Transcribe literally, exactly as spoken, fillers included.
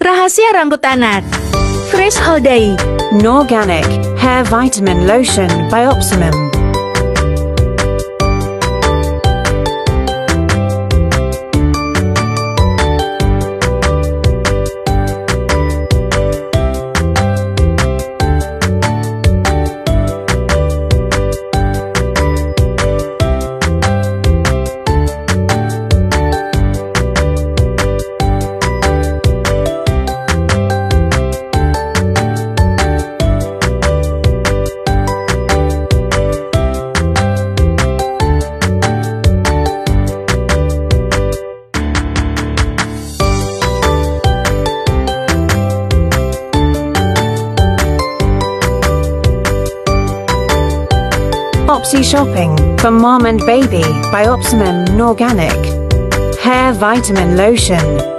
Rahasia rambut anak. Fresh Holiday. NORGANIC Hair Vitamin Lotion by Optimum. Opti Shopping for Mom and Baby by Optimum NORGANIC Hair Vitamin Lotion.